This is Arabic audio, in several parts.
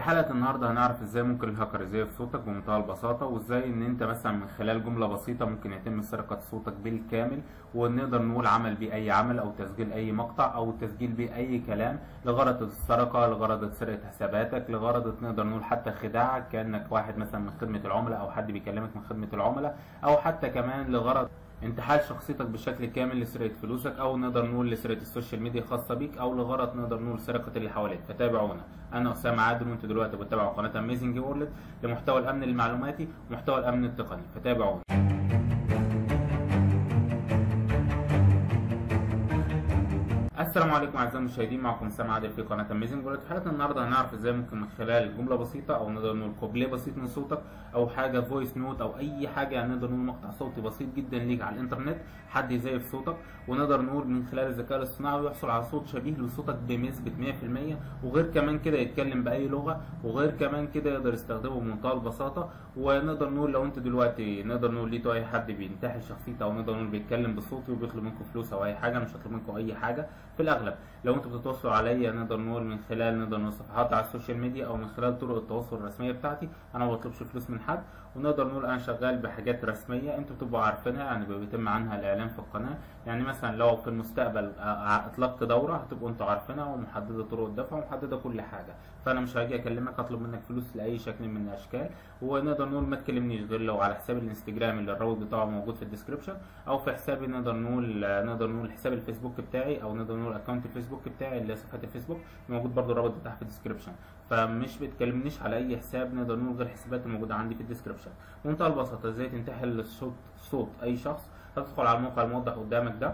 حلقة النهاردة هنعرف ازاي ممكن الهاكر يزيف صوتك بمنتهى البساطة، وازاي ان انت مثلا من خلال جملة بسيطة ممكن يتم سرقة صوتك بالكامل، ونقدر نقول عمل بيه اي عمل او تسجيل اي مقطع او تسجيل بيه اي كلام لغرض السرقة، لغرض سرقة حساباتك، لغرض نقدر نقول حتى خداعك كأنك واحد مثلا من خدمة العملاء او حد بيكلمك من خدمة العملاء، او حتى كمان لغرض انتحال شخصيتك بشكل كامل لسرقة فلوسك، او نقدر نقول لسرقة السوشيال ميديا الخاصة بيك، او لغرض نقدر نقول سرقة اللي حواليك. فتابعونا، انا اسامة عادل وانتوا دلوقتي بتتابعوا قناة اميزنج وورلد لمحتوى الامن المعلوماتي ومحتوى الامن التقني. فتابعونا. السلام عليكم اعزائي المشاهدين، معكم اسامة عادل في قناه اميزنج وورلد. في حلقه النهارده هنعرف ازاي ممكن من خلال جمله بسيطه او نقدر نقول كوبليه بسيط من صوتك او حاجه فويس نوت او اي حاجه، يعني نقدر نقول مقطع صوتي بسيط جدا ليك على الانترنت، حد يزيف صوتك ونقدر نقول من خلال الذكاء الاصطناعي يحصل على صوت شبيه لصوتك بنسبه 100%، وغير كمان كده يتكلم باي لغه، وغير كمان كده يقدر يستخدمه بمنتهى البساطه. ونقدر نقول لو انت دلوقتي نقدر نقول لقيتوا اي حد بينتحل شخصيته او نقدر نقول بيتكلم بصوتي وبيطلب منكم فلوس او اي حاجه، مش هطلب منكم اي حاجه في الاغلب. لو انتوا بتتواصلوا عليا نقدر نقول من خلال نقدر نقول صفحات على السوشيال ميديا او من خلال طرق التواصل الرسميه بتاعتي، انا ما بطلبش فلوس من حد، ونقدر نقول انا شغال بحاجات رسميه انتوا بتبقوا عارفينها، يعني بيتم عنها الاعلان في القناه. يعني مثلا لو في المستقبل اطلقت دوره هتبقوا انتوا عارفينها ومحدده طرق الدفع ومحدده كل حاجه، فانا مش هاجي اكلمك اطلب منك فلوس لاي شكل من الاشكال. ونقدر نقول ما تكلمنيش غير لو على حساب الانستجرام اللي الرابط بتاعه موجود في الديسكربشن، او في حسابي نقدر نقول حساب الفيسبوك بتاعي، او نقدر نقول اكونت الفيسبوك بتاعي اللي صفحه الفيسبوك موجود برده الرابط بتاعها في الديسكربشن. فمش بتكلمنيش على اي حساب نقدر نقول غير الحسابات الموجوده عندي في الديسكربشن. بمنتهى البساطه ازاي تنتحل صوت اي شخص؟ هتدخل على الموقع الموضح قدامك ده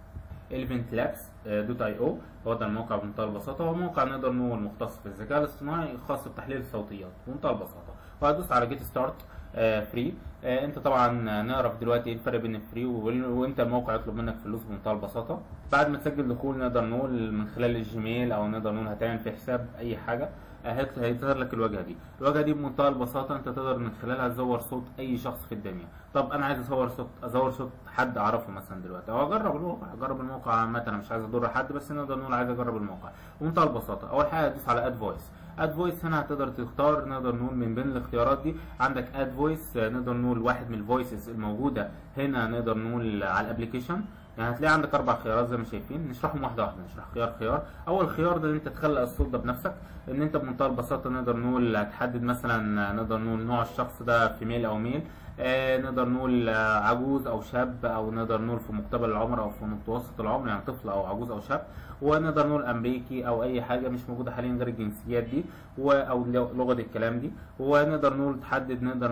eleventlabs.io، هو ده الموقع بمنتهى البساطه. هو موقع نقدر نقول مختص في الذكاء الاصطناعي خاص بتحليل الصوتيات بمنتهى البساطه. وهتدوس على جيت ستارت فري. انت طبعا نعرف دلوقتي ايه الفرق بين الفري وانت الموقع يطلب منك فلوس بمنتهى البساطه. بعد ما تسجل دخول نقدر نقول من خلال الجيميل او نقدر نقول هتعمل في حساب اي حاجه، هيظهر لك الواجهه دي. الواجهه دي بمنتهى البساطه انت تقدر من خلالها تزور صوت اي شخص في الدنيا. طب انا عايز ازور صوت حد اعرفه مثلا دلوقتي، او اجرب الموقع عامه، انا مش عايز اضر حد بس نقدر نقول عايز اجرب الموقع. بمنتهى البساطه اول حاجه تدوس على اد فويس. اد فويس هنا هتقدر تختار نقدر نقول من بين الاختيارات دي عندك اد فويس، نقدر نقول واحد من الفويسز الموجوده هنا نقدر نقول على الابلكيشن. يعني هتلاقي عندك 4 خيارات زي ما شايفين، نشرحهم واحده واحده، نشرح خيار. اول خيار ده ان انت تخلق الصوت ده بنفسك، ان انت بمنتهى البساطه نقدر نقول هتحدد مثلا نقدر نقول نوع الشخص ده فيميل او ميل، نقدر نقول عجوز او شاب، او نقدر نقول في مقتبل العمر او في متوسط العمر، يعني طفل او عجوز او شاب، ونقدر نقول امريكي او اي حاجه مش موجوده حاليا غير الجنسيات دي او لغه الكلام دي. ونقدر نقول تحدد نقدر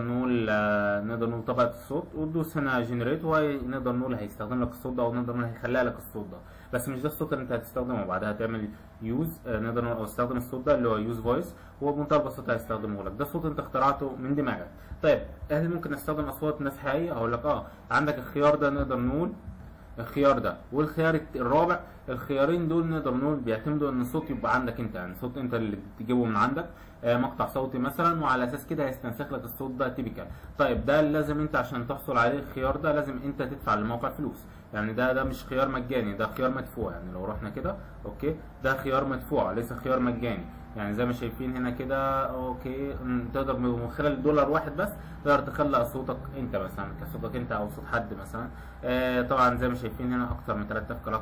نقول طبقه الصوت، وتدوس هنا جنريت، ونقدر نقول هيستخدم لك الصوت ده، او نقدر نقول هيخلق لك الصوت ده، بس مش ده الصوت اللي انت هتستخدمه. وبعدها هتعمل يوز نقدر نقول او استخدم الصوت ده اللي هو يوز فويس، وبمنتهى البساطه هيستخدمه لك. ده صوت انت اخترعته من دماغك. طيب هل ممكن نستخدم اصوات ناس حقيقيه؟ اقول لك عندك الخيار ده نقدر نقول الخيار ده والخيار الرابع. الخيارين دول نقدر نقول بيعتمدوا ان الصوت يبقى عندك انت، يعني صوت انت اللي تجيبه من عندك، مقطع صوتي مثلا، وعلى اساس كده هيستنسخ لك الصوت ده تيبيكال. طيب ده لازم انت عشان تحصل عليه الخيار ده لازم انت تدفع للموقع فلوس، يعني ده مش خيار مجاني، ده خيار مدفوع. يعني لو رحنا كده اوكي ده خيار مدفوع ليس خيار مجاني، يعني زي ما شايفين هنا كده اوكي. تقدر من خلال $1 واحد بس تقدر تخلق صوتك انت مثلا كصوتك انت او صوت حد مثلا. طبعا زي ما شايفين هنا اكتر من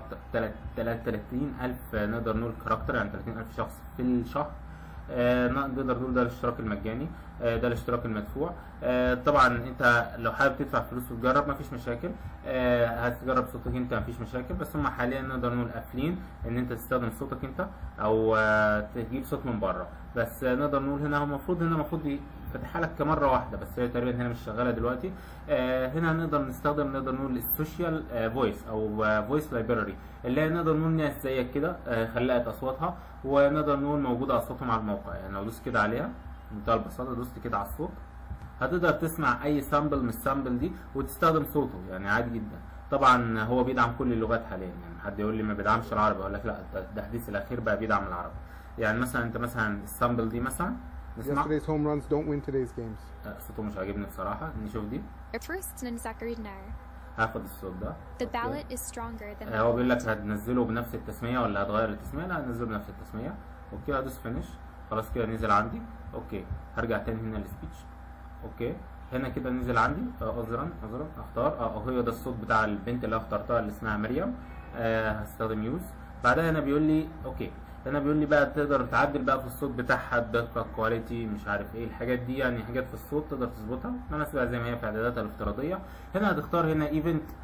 30,000 نقدر نقول كاركتر، يعني 30,000 شخص في الشهر. نقدر نقول ده الاشتراك المجاني، ده الاشتراك المدفوع. طبعا انت لو حابب تدفع فلوس وتجرب مفيش مشاكل، هتجرب صوتك انت مفيش مشاكل، بس هم حاليا نقدر نقول قافلين ان انت تستخدم صوتك انت او تجيب صوت من بره. بس نقدر نقول هنا هو المفروض فتحها لك كمره واحده، بس هي تقريبا هنا مش شغاله دلوقتي. هنا نقدر نستخدم نقدر نقول السوشيال فويس او فويس لايبراري، اللي هي نقدر نقول ناس زيك كده خلقت اصواتها، ونقدر نقول موجوده اصواتهم على الموقع. يعني لو دوست كده عليها بمنتهى البساطه، دوست كده على الصوت، هتقدر تسمع اي سامبل من السامبل دي وتستخدم صوته، يعني عادي جدا. طبعا هو بيدعم كل اللغات حاليا، يعني حد يقول لي ما بيدعمش العربي، اقول لك لا، ده التحديث الاخير بقى بيدعم العربي. يعني مثلا انت مثلا السامبل دي مثلا نسمع. Yesterday's home runs don't win today's games. صوته مش عاجبني بصراحه، نشوف دي. هاخد الصوت ده. The ballot is stronger than هو بيقول لك هتنزله بنفس التسميه ولا هتغير التسميه؟ لا هنزله بنفس التسميه. اوكي هدوس فينيش. خلاص كده نزل عندي. اوكي هرجع تاني هنا للسبيتش. اوكي هنا كده نزل عندي. عذرا اختار هو ده الصوت بتاع البنت اللي اخترتها اللي اسمها مريم. هستخدم يوز. بعدها هنا بيقول لي اوكي، هنا بيقول لي بقى تقدر تعدل بقى في الصوت بتاعها، الدقه، كواليتي، مش عارف ايه الحاجات دي، يعني حاجات في الصوت تقدر تظبطها. انا سيبها زي ما هي في اعداداتها الافتراضيه. هنا هتختار هنا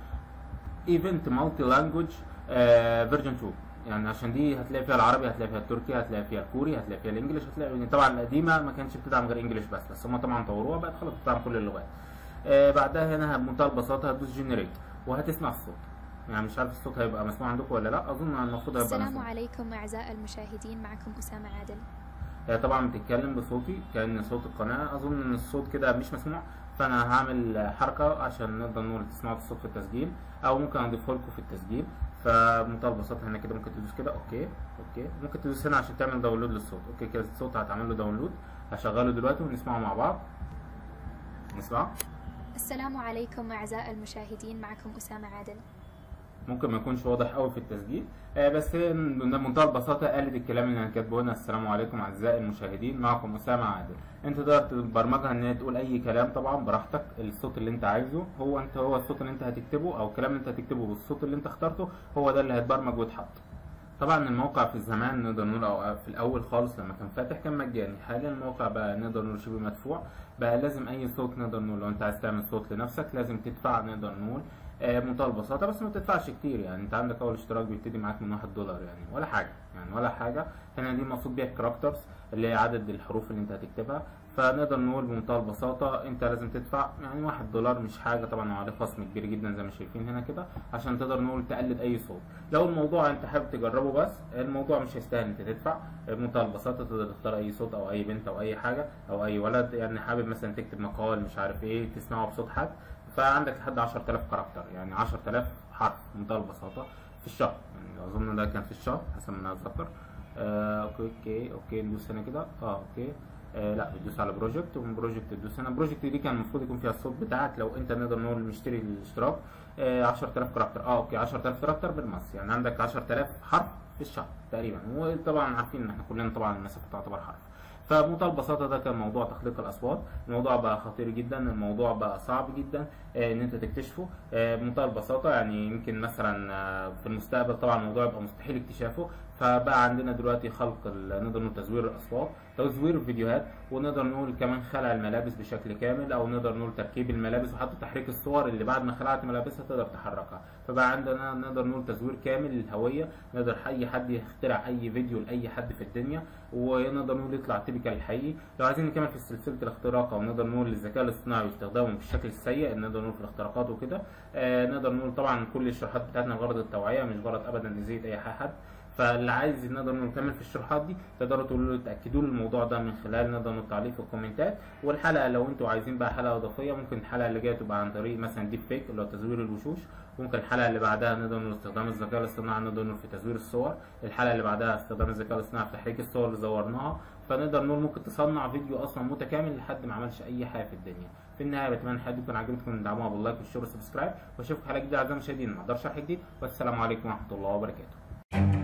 ايفنت مالتي لانجوج فيرجن 2، يعني عشان دي هتلاقي فيها العربي، هتلاقي فيها التركي، هتلاقي فيها الكوري، هتلاقي فيها الانجليش، هتلاقي طبعا القديمه ما كانتش بتدعم غير انجليش بس هم طبعا طوروها بقت خلاص بتدعم كل اللغات. بعدها هنا بمنتهى البساطه هتدوس جنريت وهتسمع الصوت. يعني مش عارف الصوت هيبقى مسموع عندكم ولا لا، اظن المفروض هيبقى مسموع. السلام عليكم اعزائي المشاهدين، معكم اسامه عادل. هي طبعا بتتكلم بصوتي كأن صوت القناه، اظن ان الصوت كده مش مسموع، فانا هعمل حركه عشان نقدر نقول تسمعوا الصوت في التسجيل، او ممكن اضيفه لكم في التسجيل. فبمنتهى البساطه هنا كده ممكن تدوس كده اوكي. ممكن تدوس هنا عشان تعمل داونلود للصوت. اوكي كده الصوت هتعمل له داونلود. هشغله دلوقتي ونسمعه مع بعض. نسمعه. السلام عليكم اعزائي المشاهدين، معكم اسامه عادل. ممكن ما يكونش واضح قوي في التسجيل، بس بمنتهى البساطه قالت الكلام اللي انا كاتبه هنا. السلام عليكم اعزائي المشاهدين، معكم اسامه عادل. انت تقدر تبرمجها ان هي تقول اي كلام طبعا براحتك، الصوت اللي انت عايزه هو الصوت اللي انت هتكتبه، او الكلام اللي انت هتكتبه بالصوت اللي انت اخترته هو ده اللي هيتبرمج ويتحط. طبعا الموقع في الزمان نقدر نقول او في الاول خالص لما كان فاتح كان مجاني، حاليا الموقع بقى نقدر نقول شبه مدفوع، بقى لازم اي صوت نقدر نقول لو انت عايز تعمل صوت لنفسك لازم تدفع نقدر نقول بمنتهى البساطه، بس ما تدفعش كتير. يعني انت عندك اول اشتراك بيبتدي معاك من $1 يعني ولا حاجه، يعني ولا حاجه. هنا دي مقصود بيها الكاركترز اللي هي عدد الحروف اللي انت هتكتبها، فنقدر نقول بمنتهى البساطه انت لازم تدفع يعني $1 مش حاجه طبعا، وعليه خصم كبير جدا زي ما شايفين هنا كده عشان تقدر نقول تقلد اي صوت. لو الموضوع انت حابب تجربه بس الموضوع مش هيستاهل انت تدفع. بمنتهى البساطه تقدر تختار اي صوت او اي بنت او اي حاجه او اي ولد، يعني حابب مثلا تكتب مقال مش عارف ايه تسمعه بصوت حد، فعندك لحد 10000 كاركتر، يعني 10000 حرف بمنتهى البساطه في الشهر. يعني اظن ده كان في الشهر حسب ما انا اتذكر. اوكي ندوس هنا كده. اوكي لا بتدوس على بروجكت، ومن بروجكت تدوس هنا. بروجكت دي كان المفروض يكون فيها الصوت بتاعك لو انت نقدر نقول مشتري الاشتراك. 10000 كاركتر. اوكي 10000 كاركتر بالمصري، يعني عندك 10000 حرف في الشهر تقريبا، وطبعا عارفين ان احنا كلنا طبعا المسافه تعتبر حرف. فبمنتهى البساطه ده كان موضوع تخليق الاصوات. الموضوع بقى خطير جدا، الموضوع بقى صعب جدا ان انت تكتشفه. بمنتهى البساطه يعني يمكن مثلا في المستقبل طبعا الموضوع يبقى مستحيل اكتشافه. فبقى عندنا دلوقتي خلق نقدر نقول تزوير الاصوات، تزوير الفيديوهات، ونقدر نقول كمان خلع الملابس بشكل كامل، او نقدر نقول تركيب الملابس وحتى تحريك الصور اللي بعد ما خلعت ملابسها تقدر تحركها. فبقى عندنا نقدر نقول تزوير كامل للهويه، نقدر اي حد يخترع اي فيديو لاي حد في الدنيا ونقدر نقول يطلع تيبيكال الحقيقي. لو عايزين نكمل في سلسله الاختراق او نقدر نقول الذكاء الاصطناعي واستخدامه بالشكل السيء نقدر نقول في الاختراقات وكده، نقدر نقول طبعا كل الشروحات بتاعتنا غرض التوعيه مش غرض ابدا نزيد اي حد. فاللي عايز نقدر نكمل في الشروحات دي تقدروا تقولوا تاكدوا له الموضوع ده من خلال نقدر نقول تعليق في الكومنتات. والحلقه لو انتوا عايزين بقى حلقه اضافيه ممكن الحلقه اللي جايه تبقى عن طريق مثلا ديب فيك اللي هو تزوير الوشوش، ممكن الحلقه اللي بعدها نقدر نقول استخدام الذكاء الاصطناعي نقدر نقول في تزوير الصور، الحلقه اللي بعدها استخدام الذكاء الاصطناعي في تحريك الصور اللي زورناها. فنقدر نقول ممكن تصنع فيديو اصلا متكامل لحد ما عملش اي حاجه في الدنيا. في النهايه بتمنى الحلقه تكون عجبتكم تدعموها باللايك والشير والسبسكرايب، واشوفكم حلقه جديده اعزائي المشاهدين مع حضر شرح جديد، والسلام عليكم ورحمه الله وبركاته.